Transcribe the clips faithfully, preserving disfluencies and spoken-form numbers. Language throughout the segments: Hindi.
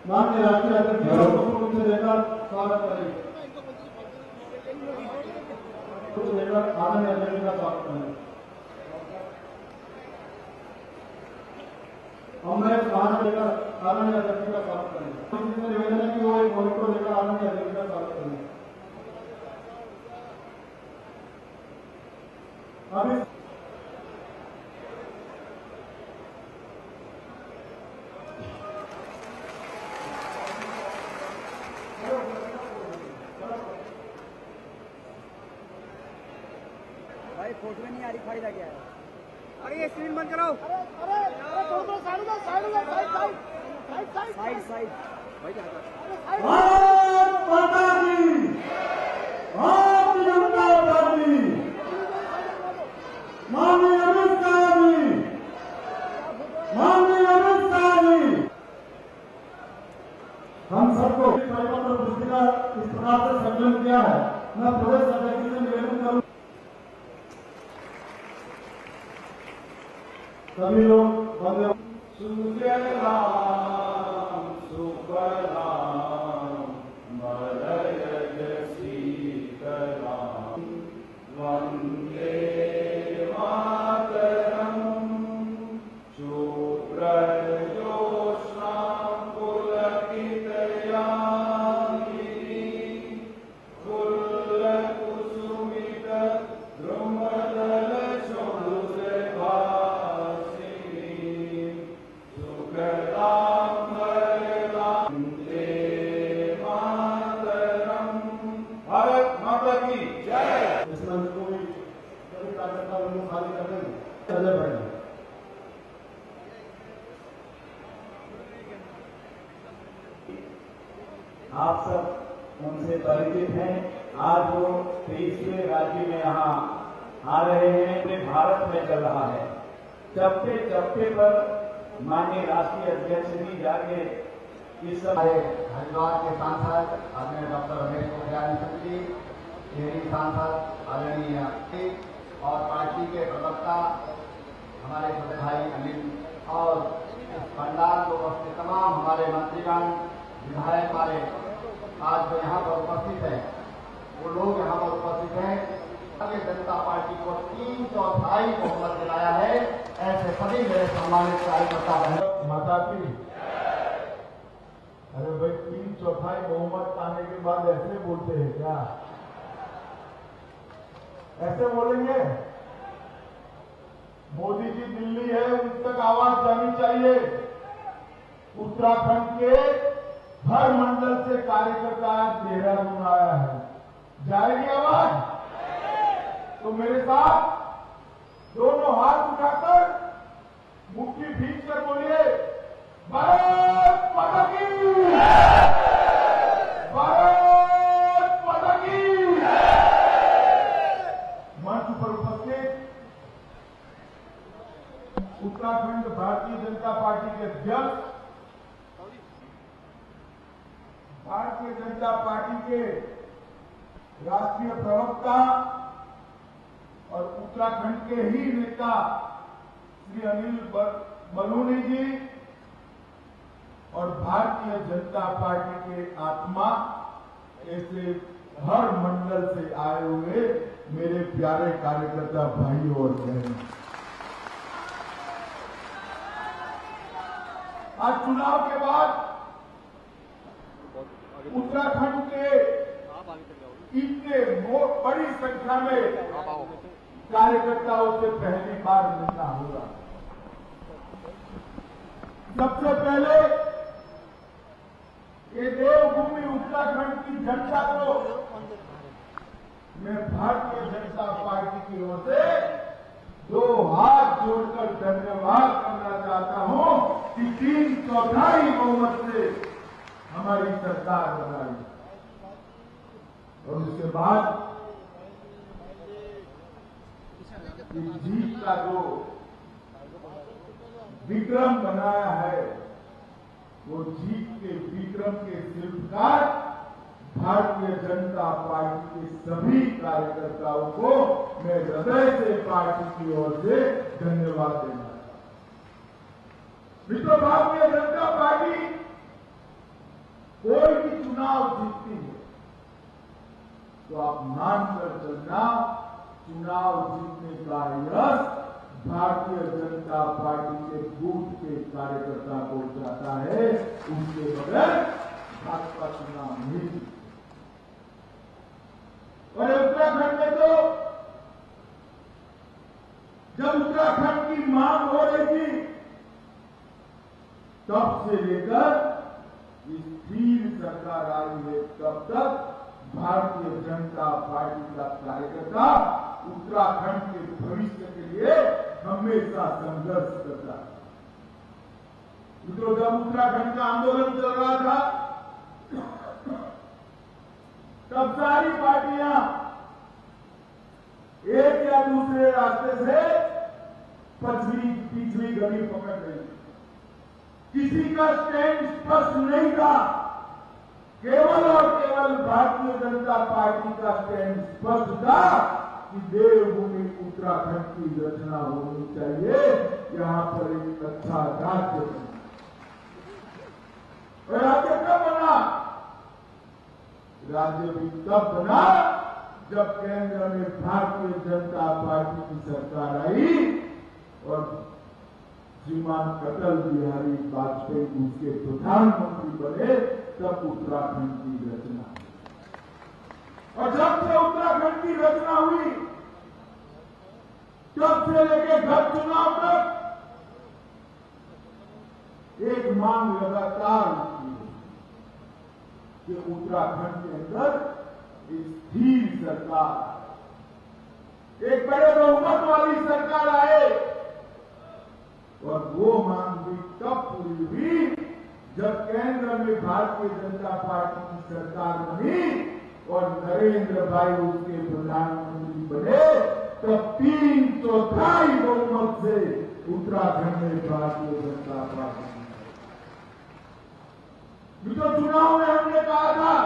माननीय राष्ट्रीय अध्यक्ष को लेकर स्वागत करें। कुछ लेकर आनंद अध्यक्ष का स्वागत करें। अमृत महान लेकर आनंद अध्यक्ष का स्वागत करें। निवेदन है कि वो एक मॉनिटर लेकर आनंद अध्यक्ष का स्वागत करें। अभी भाई फोटो में नहीं आ रही, फायदा क्या है? अरे ये स्क्रीन बंद कराओ। अरे अरे अरे दो दो साइड में साइड में side side side side side भाई क्या भारत माता की भारतीय जनता पार्टी माननीय अमित शाह जी माननीय अमित शाह जी हम सबको परिपत्र पुस्तिका इस प्रकार से संकलन किया है। मैं प्रदेश अध्यक्ष से निवेदन करूं सभी लोग बंदे सुजलाम सुफलाम मलयज शीतलाम वंदे मातरम शुभ्रजोत्स्नां पुलकितयामिनीं फुल्लकुसुमित भारत माता की जय। इस मंच को भी सभी कार्यकर्ता लोग खाली कर देंगे। अजय भाई आप सब उनसे परिचित हैं। आज वो तेईसवें राज्य में यहाँ आ रहे हैं। पूरे भारत में चल रहा है। चपटे चपटे पर माननीय राष्ट्रीय अध्यक्ष जी जाके इस समय हरिद्वार के सांसद आदरणीय डॉक्टर अमित जी, डेहरी सांसद आदरणीय और पार्टी के प्रवक्ता हमारे छोटे भाई अमित और पंडाल को उपस्थित तमाम हमारे मंत्रीगण विधायक हमारे आज जो यहाँ पर उपस्थित है वो लोग यहाँ पर उपस्थित हैं। भारतीय जनता पार्टी को तीन चौथाई बहुमत दिलाया है। ऐसे सभी मेरे सम्मानित कार्यकर्ता बहन माता की अरे भाई तीन चौथाई बहुमत पाने के बाद ऐसे बोलते हैं क्या? ऐसे बोलेंगे? मोदी जी दिल्ली है, उन तक आवाज जानी चाहिए। उत्तराखंड के हर मंडल से कार्यकर्ता देहरादून आया है, जाएगी आवाज? तो मेरे साथ दोनों हाथ उठाकर मुट्ठी भींच कर बोलिए भारत माता की भारत माता की। मंच पर उपस्थित उत्तराखंड भारतीय जनता पार्टी के अध्यक्ष, भारतीय जनता पार्टी के राष्ट्रीय प्रवक्ता और उत्तराखंड के ही नेता श्री अनिल बलूनी जी और भारतीय जनता पार्टी के आत्मा ऐसे हर मंडल से आए हुए मेरे प्यारे कार्यकर्ता भाइयों और बहनों, आज चुनाव के बाद उत्तराखंड के इतने बड़ी संख्या में कार्यकर्ताओं से पहली बार मिलना होगा। सबसे पहले ये देवभूमि उत्तराखंड की जनता को मैं भारतीय जनता पार्टी की ओर से दो हाथ जोड़कर धन्यवाद करना चाहता हूं कि तीन चौथाई बहुमत से हमारी सरकार बनाई और उसके बाद इस जीत का जो विक्रम बनाया है वो जीत के विक्रम के शिल्पकार भारतीय जनता पार्टी के सभी कार्यकर्ताओं को मैं हृदय से पार्टी की ओर से धन्यवाद देना चाहता हूं। मित्रों, भारतीय जनता पार्टी तो आप मानकर चलना, चुनाव जीतने का यश भारतीय जनता पार्टी के बूथ के कार्यकर्ता को जाता है, उनके बगैर भाजपा चुनाव नहीं जीती। और उत्तराखंड में तो जब उत्तराखंड की मांग हो रही थी तब से लेकर स्थिर सरकार आई है, तब तक भारतीय जनता पार्टी का कार्यकर्ता उत्तराखंड के भविष्य के लिए हमेशा संघर्ष करता है। तो जब उत्तराखंड का आंदोलन चल रहा था तब सारी पार्टियां एक या दूसरे रास्ते से पछली पिछली गली पकड़ रही थी। किसी का स्टैंड स्पष्ट नहीं था, केवल और केवल भारतीय जनता पार्टी का स्टैंड स्पष्ट था कि देवभूमि उत्तराखंड की रचना होनी चाहिए, यहां पर एक अच्छा राज्य बने। और राज्य कब बना? राज्य भी तब बना जब केंद्र में भारतीय जनता पार्टी की सरकार आई और श्रीमान अटल बिहारी वाजपेयी उसके प्रधानमंत्री बने, तब उत्तराखंड की रचना। और जब से उत्तराखंड की रचना हुई तब से लेके घर चुनाव तक एक मांग लगातार उठती है कि उत्तराखंड के अंदर स्थिर सरकार, एक बड़े बहुमत वाली सरकार आए। और वो मांग भी तब पूरी हुई जब केंद्र में भारतीय जनता पार्टी की सरकार बनी और नरेंद्र भाई उसके प्रधानमंत्री बने, तब तीन चौथाई बहुमत से उत्तराखंड में भारतीय जनता पार्टी। जो चुनाव में हमने कहा था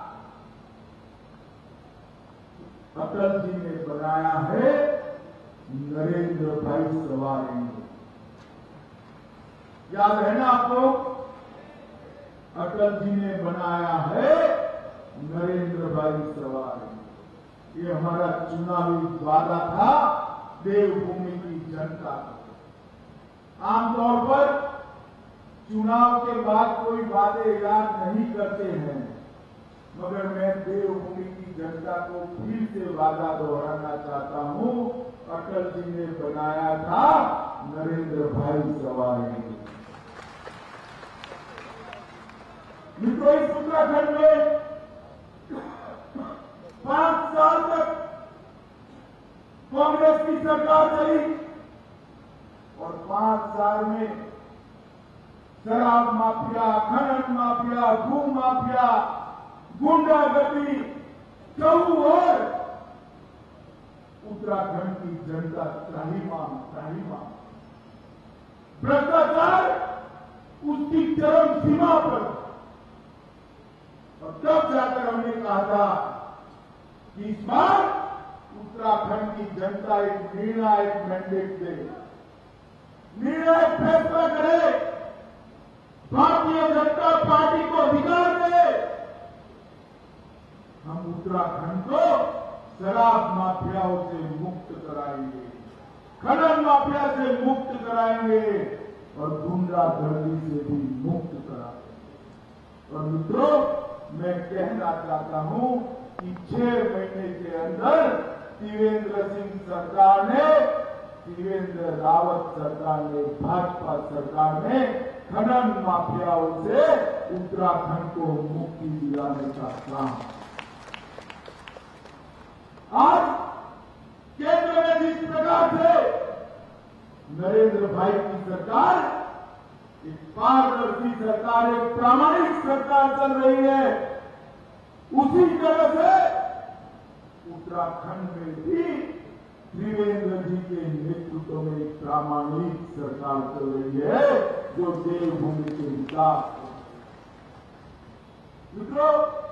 अटल जी ने बनाया है, नरेंद्र भाई सवारेंगे। याद है ना आपको? अटल जी ने बनाया है, नरेंद्र भाई सवारेंगे। ये हमारा चुनावी वादा था देवभूमि की जनता को। आमतौर पर चुनाव के बाद कोई वादे याद नहीं करते हैं, मगर मैं देवभूमि की जनता को फिर से वादा दोहराना चाहता हूं। अटल जी ने बनाया था, नरेंद्र भाई सवारेंगे। मित्रों, इस उत्तराखंड में पांच साल तक कांग्रेस की सरकार चली और पांच साल में शराब माफिया, खनन माफिया, भू माफिया, गुंडागर्दी, चौर उत्तराखंड की जनता त्राहिमाम त्राहिमाम, भ्रष्टाचार उसकी चरम सीमा पर। और तब जाकर हमने कहा था कि इस बार उत्तराखंड की जनता एक निर्णायक मैंडेट दे, निर्णायक फैसला करे, भारतीय जनता पार्टी को अधिकार दे। हम उत्तराखंड को शराब माफियाओं से मुक्त कराएंगे, खनन माफिया से मुक्त कराएंगे और गुंडागर्दी से भी मुक्त कराएंगे। और मित्रों, मैं कहना चाहता हूं कि छह महीने के अंदर त्रिवेंद्र सिंह सरकार ने, त्रिवेंद्र रावत सरकार ने, भाजपा सरकार ने खनन माफियाओं से उत्तराखंड को मुक्ति दिलाने का काम। आज केंद्र में जिस प्रकार से नरेंद्र भाई की सरकार एक पारदर्शी सरकार, एक प्रामाणिक सरकार चल रही है, उसी तरह से उत्तराखंड में भी त्रिवेंद्र जी के नेतृत्व में एक प्रामाणिक सरकार चल रही है जो देवभूमि के विकास। मित्रों,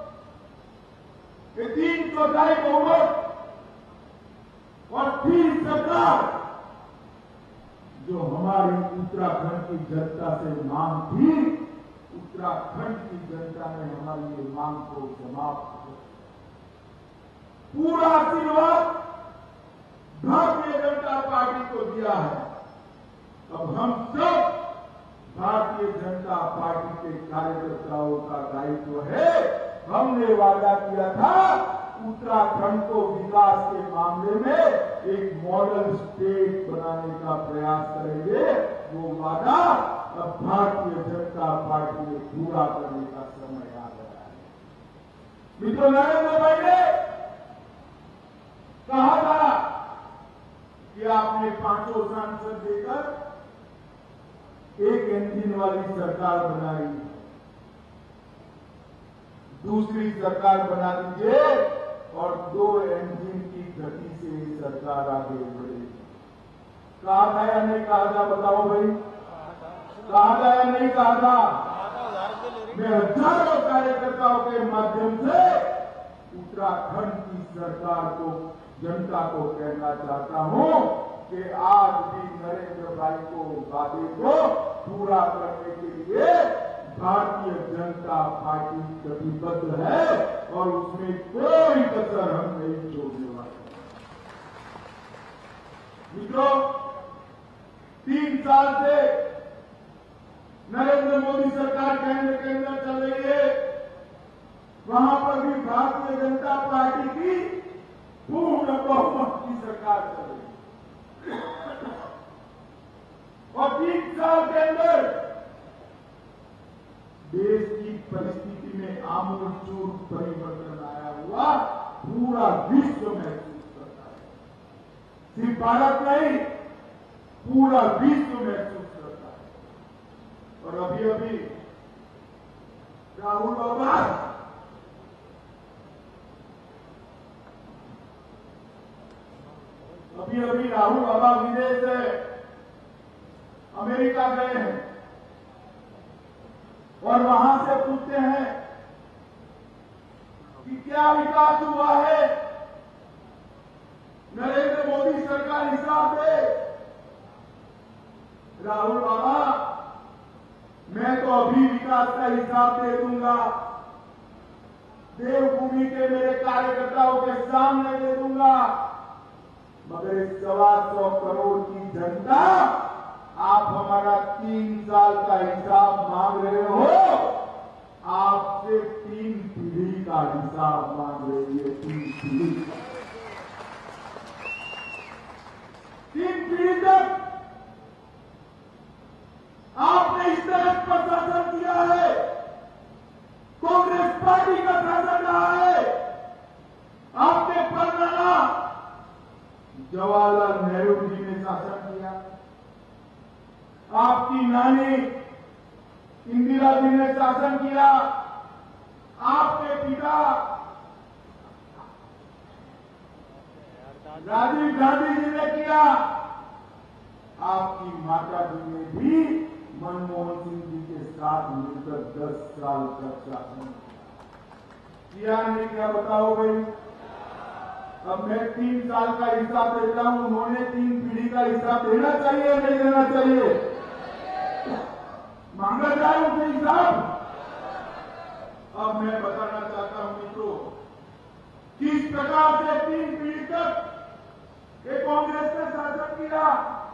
ये तीन चौथाई बहुमत और तीन सरकार जो हमारी उत्तराखंड की जनता से मांग थी, उत्तराखंड की जनता ने हमारी ये मांग को समाप्त किया। पूरा आशीर्वाद भारतीय जनता पार्टी को दिया है। अब हम सब भारतीय जनता पार्टी के कार्यकर्ताओं का दायित्व है। हमने वादा किया था उत्तराखंड को विकास के मामले में एक मॉडल स्टेट बनाने का प्रयास करेंगे। वो वादा अब भारतीय जनता पार्टी ने पूरा करने का समय आ गया है। मित्रों, नरेंद्र भाई ने कहा था कि आपने पांचों सांसद देकर एक इंजन वाली सरकार बनाई, दूसरी सरकार बना दीजिए और दो इंजन की गति से सरकार आगे बढ़ेगी। कहा था या नहीं कहा था? बताओ भाई, कहा था या नहीं कहा था? मैं हजारों कार्यकर्ताओं के माध्यम से उत्तराखंड की सरकार को, जनता को कहना चाहता हूं कि आज भी नरेंद्र भाई को वादे को पूरा करने के लिए भारतीय जनता पार्टी प्रतिबद्ध है और उसमें कोई कसर हम नहीं छोड़ने वाले। मित्रों, तीन साल से नरेंद्र मोदी सरकार केंद्र के अंदर चल रही है, वहां पर भी भारतीय जनता पार्टी की पूर्ण बहुमत की सरकार चल रही है और तीन साल के अंदर देश की परिस्थिति में आमूलचूल परिवर्तन आया हुआ पूरा विश्व महसूस करता है। सिर्फ भारत नहीं, पूरा विश्व महसूस करता है। और अभी अभी राहुल बाबा अभी अभी राहुल बाबा विदेश से अमेरिका गए हैं और वहां से पूछते हैं कि क्या विकास हुआ है, नरेंद्र मोदी सरकार हिसाब दे। राहुल बाबा, मैं तो अभी विकास का हिसाब दे दूंगा, देवभूमि के मेरे कार्यकर्ताओं के सामने दे दूंगा, मगर इस सवा सौ करोड़ की जनता आप हमारा तीन साल का हिसाब मांग रहे हो, आपसे तीन पीढ़ी का हिसाब मांग रही है। तीन पीढ़ी तीन पीढ़ी तक आपने इस तरह पर शासन किया है, कांग्रेस पार्टी का शासन रहा है। आपके परनाना जवाहरलाल नेहरू जी ने शासन किया, आपकी नानी इंदिरा जी ने शासन किया, आपके पिता राजीव गांधी जी ने किया, आपकी माता जी ने भी मनमोहन सिंह जी के साथ मिलकर दस साल तक शासन किया। नहीं क्या बताओ भाई? अब मैं तीन साल का हिसाब देता हूं, उन्होंने तीन पीढ़ी का हिसाब देना चाहिए या नहीं देना चाहिए? मांगा जाए उनसे हिसाब। अब मैं बताना चाहता हूं मित्रों, किस प्रकार से तीन पीढ़ी तक ये कांग्रेस ने शासन किया।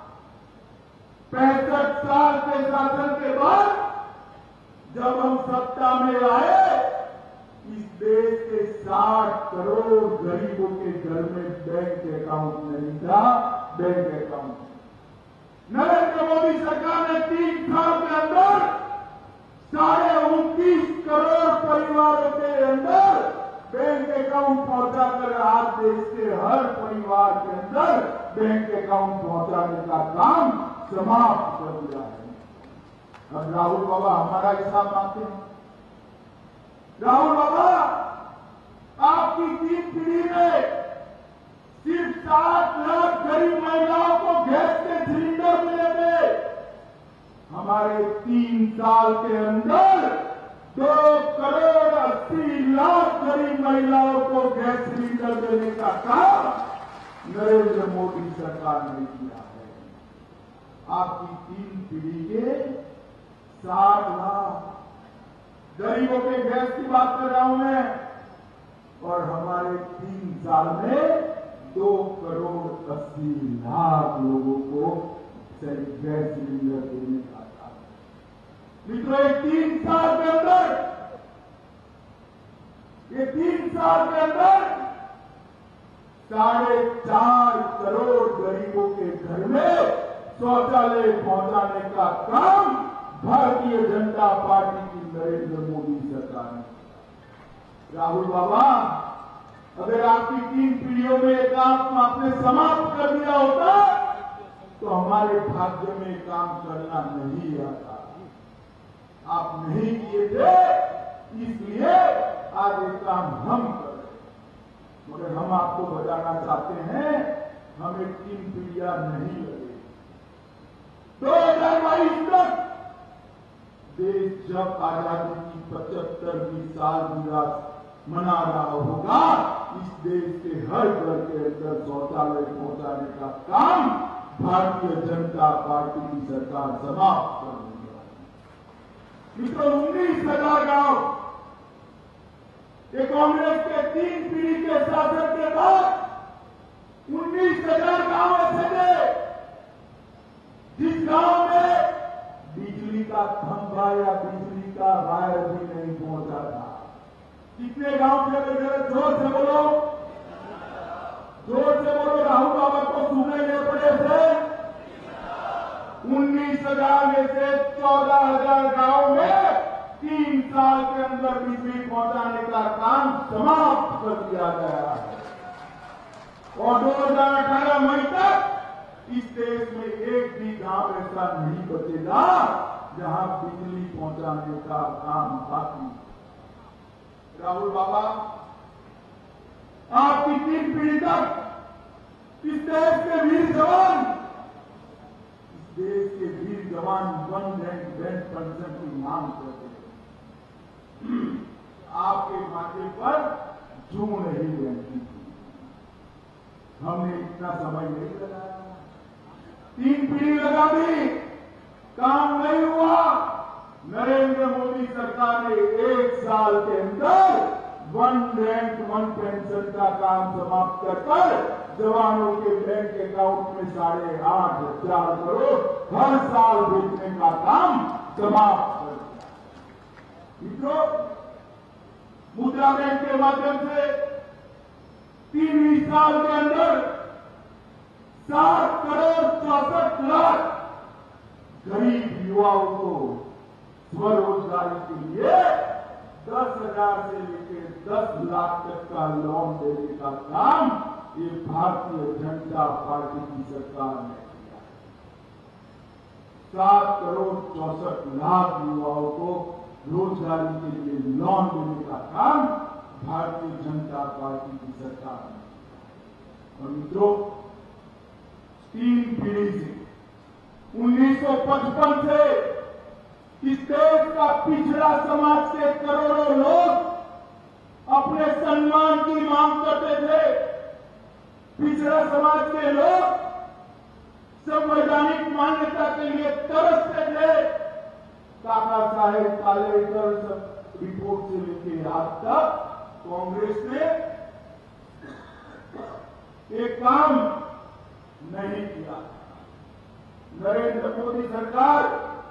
पैंसठ साल के शासन के बाद जब हम सत्ता में आए, इस देश के साठ करोड़ गरीबों के घर में बैंक अकाउंट नहीं था। बैंक अकाउंट नरेंद्र मोदी सरकार ने तीन साल के अंदर साढ़े उनतीस करोड़ परिवारों के अंदर बैंक अकाउंट पहुंचाकर आज देश के हर परिवार के अंदर बैंक अकाउंट पहुंचाने का काम समाप्त कर दिया है। अब राहुल बाबा हमारा हिसाब मांगते हैं। राहुल बाबा, आपकी तीन पीढ़ी में सिर्फ सात लाख गरीब महिलाओं को गैस के सिलेंडर मिले थे। हमारे तीन साल के अंदर दो करोड़ अस्सी लाख गरीब महिलाओं को गैस सिलेंडर देने का काम नरेंद्र मोदी सरकार ने किया है। आपकी तीन पीढ़ी के साठ लाख गरीबों के गैस की बात कर रहा हूं मैं। और हमारे तीन साल में दो करोड़ अस्सी लाख लोगों को गैस सिलेंडर देने का था। मित्रों, ये तीन साल के अंदर ये तीन साल के अंदर साढ़े चार करोड़ गरीबों के घर में शौचालय पहुंचाने का काम भारतीय जनता पार्टी की नरेंद्र मोदी सरकार ने। राहुल बाबा, अगर आपकी तीन पीढ़ियों में ये काम आपने समाप्त कर दिया होता तो हमारे भाग्य में काम करना नहीं आता। आप नहीं किए थे, इसलिए आज ये काम हम कर रहे हैं। मगर हम आपको बताना चाहते हैं, हमें तीन पीढ़ियां नहीं लगे। दो हजार बाईस तक देश जब आजादी की पचहत्तरवीं सालगिरह मना रहा होगा, इस देश के हर घर के अंदर शौचालय पहुंचाने का काम भारतीय जनता पार्टी की सरकार समाप्त कर देगी। मित्रों, उन्नीस हजार गांव ये कांग्रेस के तीन पीढ़ी के शासन के बाद उन्नीस हजार गांव ऐसे थे जिस गांव में बिजली का खंभा या बिजली का वायर भी नहीं पहुंचा था। कितने गांव थे? जोर से बोलो, जोर से बोलो, राहुल बाबा को सुनने के पड़े थे। उन्नीस हजार में से चौदह हजार गांव में तीन साल के अंदर बिजली पहुंचाने का काम समाप्त कर दिया गया है और दो हजार अठारह मई तक इस देश में एक भी गांव ऐसा नहीं बचेगा जहां बिजली पहुंचाने का काम बाकी। राहुल बाबा, आपकी तीन पीढ़ी तक इस देश के वीर जवान इस देश के वीर जवान वन रैंक बैंक पेंशन की मांग करते थे। आपके माथे पर जू नहीं रहती थी। हमने इतना समय नहीं लगाया, तीन पीढ़ी लगा दी, काम नहीं हुआ। नरेंद्र मोदी सरकार ने एक साल के अंदर वन रैंक वन पेंशन का काम समाप्त कर कर जवानों के बैंक अकाउंट में साढ़े आठ हजार करोड़ हर साल भेजने का काम समाप्त कर दिया। मित्रों, मुद्रा बैंक के माध्यम से तीन साल के अंदर सात करोड़ चौसठ लाख गरीब युवाओं को स्वरोजगारी के लिए दस हजार से लेकर दस लाख तक का लोन देने का काम ये भारतीय जनता पार्टी की सरकार ने किया। सात करोड़ चौसठ लाख युवाओं को रोजगारी के लिए लोन देने का काम भारतीय जनता पार्टी की सरकार ने। और मित्रों, तीन पीढ़ी से उन्नीस सौ पचपन से इस देश का पिछड़ा समाज के करोड़ों लोग अपने सम्मान की मांग करते थे। पिछड़ा समाज के लोग संवैधानिक मान्यता के लिए तरसते थे। काका साहेब कालेकर सब रिपोर्ट से लेकर आज तक कांग्रेस ने एक काम नहीं किया। नरेंद्र मोदी सरकार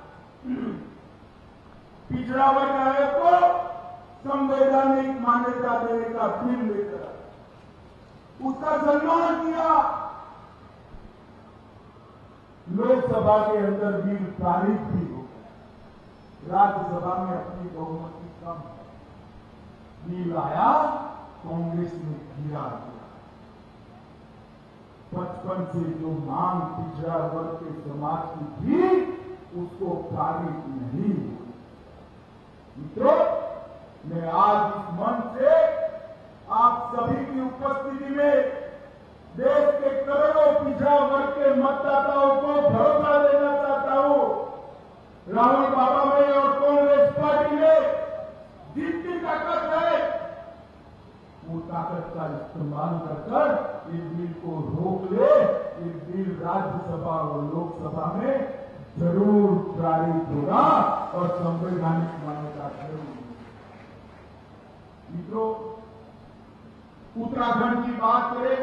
पिछड़ा वर्ग आयोग को संवैधानिक मान्यता देने का बिल लेकर उसका सम्मान किया। लोकसभा के अंदर बिल पारित भी हो गया, राज्यसभा में अपनी बहुमति कम है। बिल आया, कांग्रेस ने गिरा दिया। बचपन से जो मांग पिछड़ा वर्ग के समाज की थी उसको पारित नहीं हुई। मित्रों, मैं आज इस मंच से आप सभी की उपस्थिति में देश के करोड़ों पिछड़ा वर्ग के मतदाताओं को भरोसा देना चाहता हूं। राहुल बाबा में और कांग्रेस पार्टी में जितनी ताकत है वो ताकत का इस्तेमाल कर इस बिल को रोक ले। इस बिल राज्यसभा और लोकसभा में जरूर पारित होगा और संवैधानिक मान्यता जरूर। मित्रों, उत्तराखंड की बात करें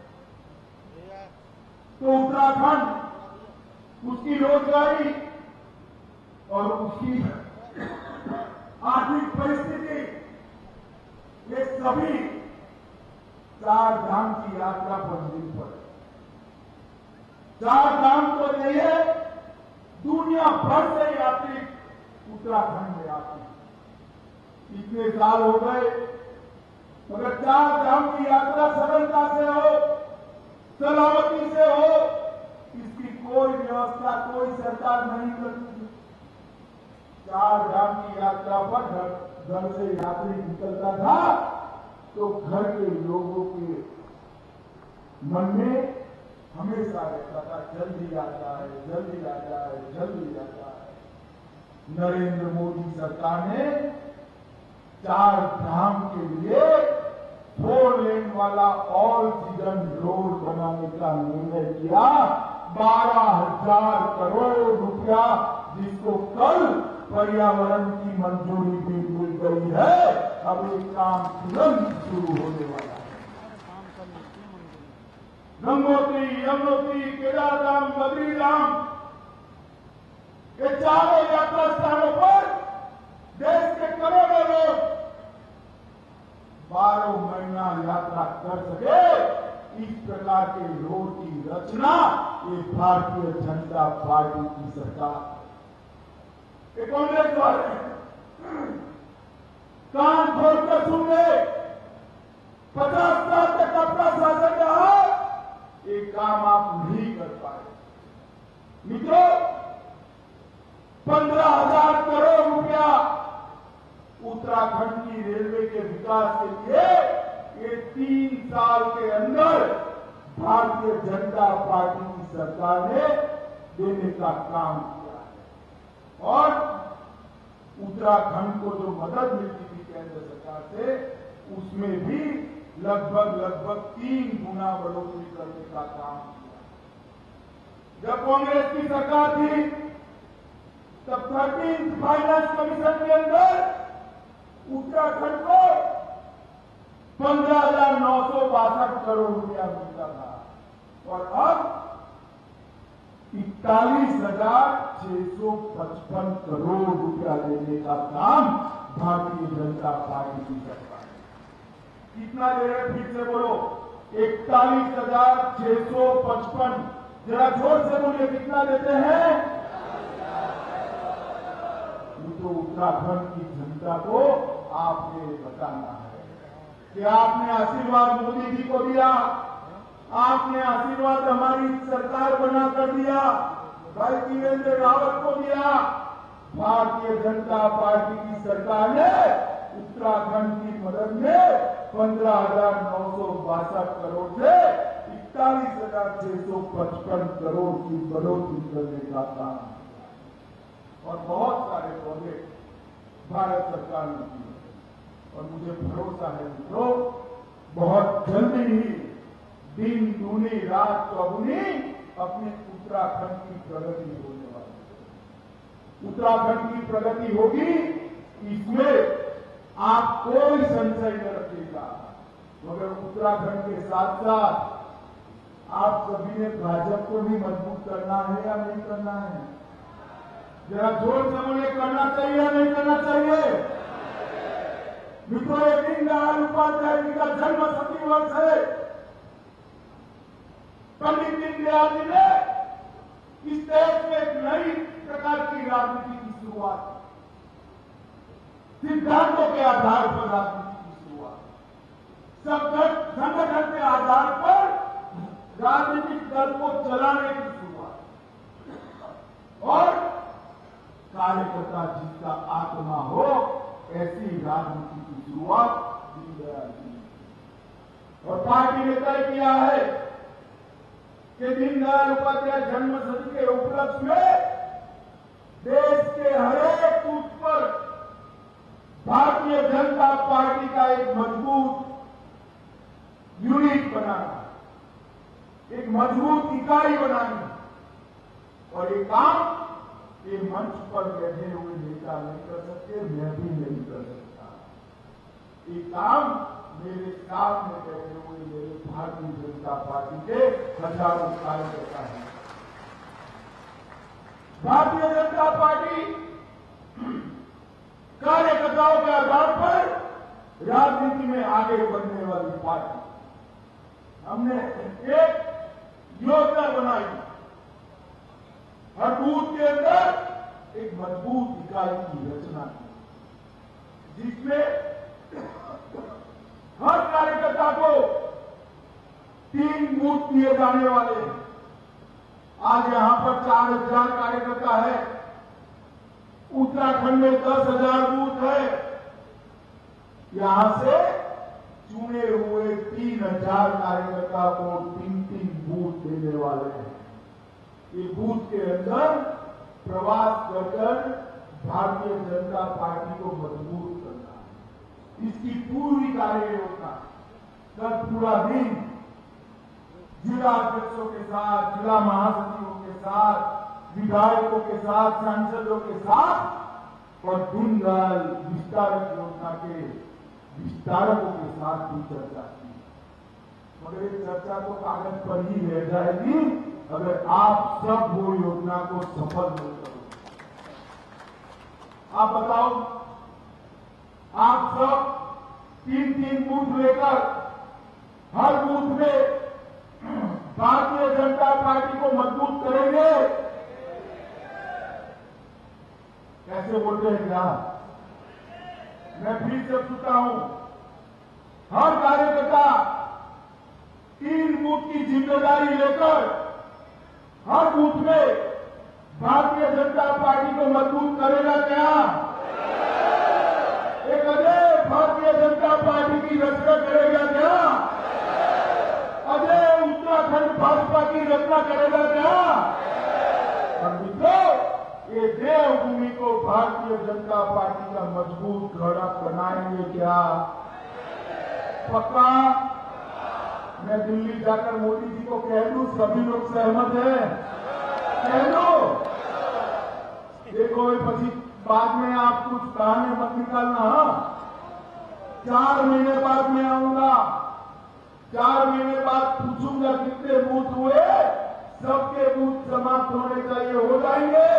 तो उत्तराखंड उसकी रोजगारी और उसकी आर्थिक परिस्थिति ये सभी चार धाम की यात्रा पर निर्भर है। चार धाम को लिए दुनिया भर से यात्री उत्तराखंड में आते हैं। इतने साल हो गए मगर चार धाम की यात्रा सरलता से हो, सलामती से हो, इसकी कोई व्यवस्था कोई सरकार नहीं करती। चार धाम की यात्रा पर घर घर से यात्री निकलता था तो घर के लोगों के मन में हमेशा रहता था जल्दी आ जाए, जल्दी आ जाए, जल्दी आ जाए। नरेंद्र मोदी सरकार ने चार धाम के लिए फोर लेन वाला ऑल सीजन रोड बनाने का निर्णय किया। बारह हजार करोड़ रुपया जिसको कल पर्यावरण की मंजूरी भी मिल गई है। अब ये काम तुरंत शुरू होने वाला है। गंगोत्री, यमुनोत्री, केदारधाम, बद्रीधाम ये चारों यात्रा स्थानों पर देश के करोड़ों लोग बारह महीना यात्रा कर सके, इस प्रकार के रोड की रचना ये भारतीय जनता पार्टी की सरकार, ये कांग्रेस वाले कान खोलकर सुन ले। पचास साल तक अपना शासन रहा, ये काम आप नहीं कर पाए। मित्रों, पंद्रह हजार करोड़ रुपया उत्तराखंड की रेलवे के विकास के लिए ये तीन साल के अंदर भारतीय जनता पार्टी की सरकार ने देने का काम किया है। और उत्तराखंड को जो मदद मिलती थी केंद्र सरकार से, उसमें भी लगभग लगभग तीन गुना बढ़ोतरी करने का काम किया। जब कांग्रेस की सरकार थी तब थर्टीन फाइनेंस कमीशन के अंदर उत्तराखंड को पंद्रह हजार नौ सौ बासठ करोड़ रुपया मिलता था और अब इकतालीस हजार छह सौ पचपन करोड़ रुपया देने का काम भारतीय जनता पार्टी की सरकार है। कितना दे रहे फिर से बोलो, इकतालीस हजार छह सौ पचपन। जरा जोर से बोलिए, कितना देते हैं? तो उत्तराखंड की जनता को आपने बताना है कि आपने आशीर्वाद मोदी जी को दिया, आपने आशीर्वाद हमारी सरकार बना कर दिया, भाई त्रिवेंद्र रावत को दिया। भारतीय जनता पार्टी की सरकार ने उत्तराखंड की मदद में पंद्रह हजार नौ सौ बासठ करोड़ से इकतालीस हजार छह सौ पचपन करोड़ की बढ़ोतरी करने का काम और बहुत सारे प्रोजेक्ट भारत सरकार ने किए। और मुझे भरोसा है मित्रों, बहुत जल्दी ही दिन दूनी रात चौगुनी अपने उत्तराखंड की प्रगति होने वाली है। उत्तराखंड की प्रगति होगी, इसमें आप कोई संशय न रखिएगा। मगर उत्तराखंड के साथ साथ आप सभी ने भाजपा को भी मजबूत करना है या नहीं करना है? जरा जोर से बोले, करना चाहिए या नहीं करना चाहिए? मित्रों, ये दीनदयाल उपाध्याय जी का जन्म शती वर्ष है। पंडित दीनदयाल जी ने इस देश में एक नई प्रकार की राजनीति की शुरुआत, सिद्धांतों के आधार पर राजनीति की शुरुआत, संगठन के आधार पर राजनीतिक दल को चलाने की शुरुआत और कार्यकर्ता जिसका आत्मा हो, ऐसी राजनीति की शुरुआत दीनदयाल जी। और पार्टी ने तय किया है कि दीनदयाल उपाध्याय जन्म शती के उपलक्ष्य में देश के हरेक बूथ पर भारतीय जनता पार्टी का एक मजबूत यूनिट बनाना, एक मजबूत इकाई बनानी। और ये काम ये मंच पर बैठे हुए नेता नहीं कर सकते, मैं भी नहीं कर सकता। ये काम मेरे सामने बैठे हुए मेरे भारतीय जनता पार्टी के हजारों कार्यकर्ता हैं। भारतीय जनता पार्टी कार्यकर्ताओं के आधार पर राजनीति में आगे बढ़ने वाली पार्टी। हमने एक योजना बनाई, हर बूथ के अंदर एक मजबूत इकाई की रचना की, जिसमें हर कार्यकर्ता को तीन बूथ दिए जाने वाले हैं। आज यहां पर चार हजार कार्यकर्ता है, उत्तराखंड में दस हजार बूथ है। यहां से चुने हुए तीन हजार कार्यकर्ता को तीन तीन बूथ देने वाले हैं। ये बूथ के अंदर प्रवास कर कर भारतीय जनता पार्टी को मजबूत करना है। इसकी पूरी कार्य योजना कल पूरा दिन जिला अध्यक्षों के साथ, जिला महासचिवों के साथ, विधायकों के साथ, सांसदों के साथ और दीनदयाल विस्तारक योजना के विस्तारकों के साथ भी चर्चा की। मगर ये चर्चा तो कागज पर ही रह जाएगी अगर आप सब वो योजना को सफल नहीं करोगे। आप बताओ, आप सब तीन तीन बूथ लेकर हर बूथ में भारतीय जनता पार्टी को मजबूत करेंगे? कैसे बोलते हैं क्या? मैं फिर से पूछता हूं, हर कार्यकर्ता तीन बूथ की जिम्मेदारी लेकर हर बूथ में भारतीय जनता पार्टी को मजबूत करेगा क्या? एक अजय भारतीय जनता पार्टी की रचना करेगा क्या? अजय उत्तराखंड भाजपा की रचना करेगा क्या? और मित्रों, ये देवभूमि को भारतीय जनता पार्टी का मजबूत गढ़ बनाएंगे क्या? पक्का? मैं दिल्ली जाकर मोदी जी को कह दूं, सभी लोग सहमत हैं? कह दो। देखो पची बाद में आप कुछ बहाने मत निकालना। चार महीने बाद मैं आऊंगा, चार महीने बाद पूछूंगा कितने बूथ हुए, सबके बूथ समाप्त होने चाहिए, हो जाएंगे।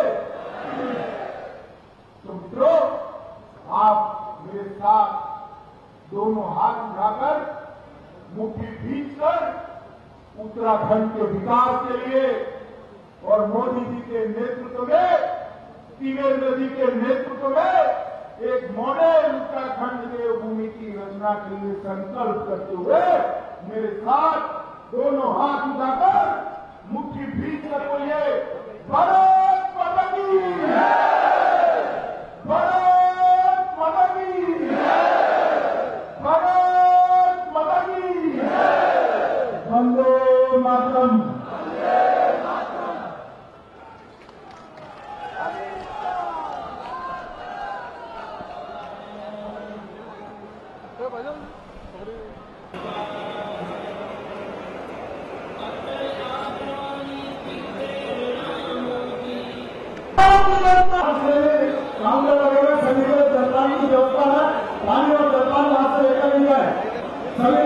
तो मित्रों, आप मेरे साथ दोनों हाथ उठाकर मुट्ठी भींचकर उत्तराखंड के विकास के लिए और मोदी जी के नेतृत्व में, त्रिवेंद्र जी के नेतृत्व में एक मॉडल उत्तराखंड देवभूमि की रचना के लिए संकल्प करते हुए मेरे साथ दोनों हाथ उठाकर मुट्ठी भींचकर बोलिए, भारत माता की जय, भारत माता की जय, भारत माता की जय, वंदे मातरम। सामने लगेगा, सभी को जलपान की व्यवस्था है, पानी और जलपान वहां से लेकर नहीं जाए।